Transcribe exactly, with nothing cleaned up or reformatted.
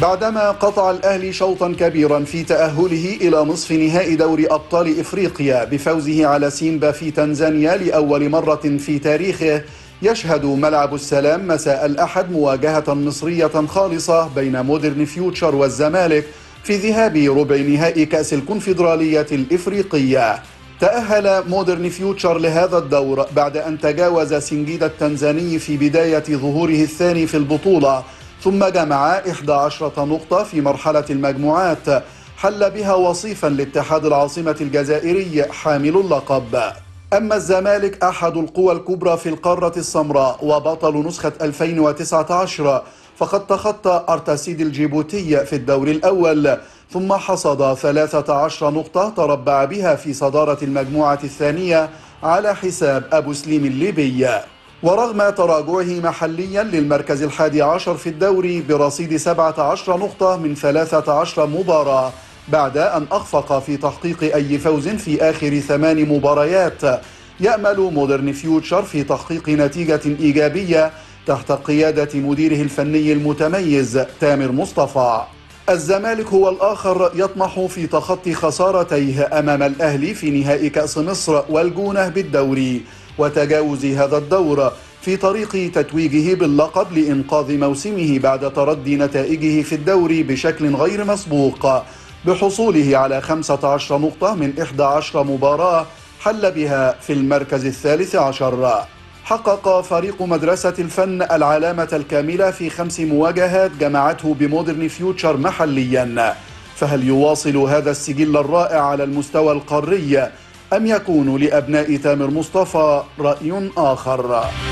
بعدما قطع الأهلي شوطا كبيرا في تأهله إلى نصف نهائي دوري أبطال إفريقيا بفوزه على سيمبا في تنزانيا لأول مرة في تاريخه، يشهد ملعب السلام مساء الأحد مواجهة مصرية خالصة بين مودرن فيوتشر والزمالك في ذهاب ربع نهائي كأس الكونفدرالية الإفريقية. تأهل مودرن فيوتشر لهذا الدور بعد أن تجاوز سنجيدا التنزاني في بداية ظهوره الثاني في البطولة، ثم جمع إحدى عشرة نقطة في مرحلة المجموعات حل بها وصيفا لاتحاد العاصمة الجزائري حامل اللقب. أما الزمالك أحد القوى الكبرى في القارة السمراء وبطل نسخة ألفين وتسعة عشر، فقد تخطى أرتاسيد الجيبوتي في الدور الأول، ثم حصد ثلاثة عشر نقطة تربع بها في صدارة المجموعة الثانية على حساب أبو سليم الليبي. ورغم تراجعه محليا للمركز الحادي عشر في الدوري برصيد سبعة عشر نقطة من ثلاثة عشر مباراة، بعد أن أخفق في تحقيق أي فوز في آخر ثمان مباريات، يأمل مودرن فيوتشر في تحقيق نتيجة إيجابية تحت قيادة مديره الفني المتميز تامر مصطفى. الزمالك هو الآخر يطمح في تخطي خسارتيه أمام الأهلي في نهائي كأس مصر والجونة بالدوري وتجاوز هذا الدور في طريق تتويجه باللقب لإنقاذ موسمه بعد تردي نتائجه في الدوري بشكل غير مسبوق، بحصوله على خمسة عشر نقطة من إحدى عشرة مباراة حل بها في المركز الثالث عشر. حقق فريق مدرسة الفن العلامة الكاملة في خمس مواجهات جمعته بمودرن فيوتشر محليا، فهل يواصل هذا السجل الرائع على المستوى القاري أم يكون لأبناء تامر مصطفى رأي آخر؟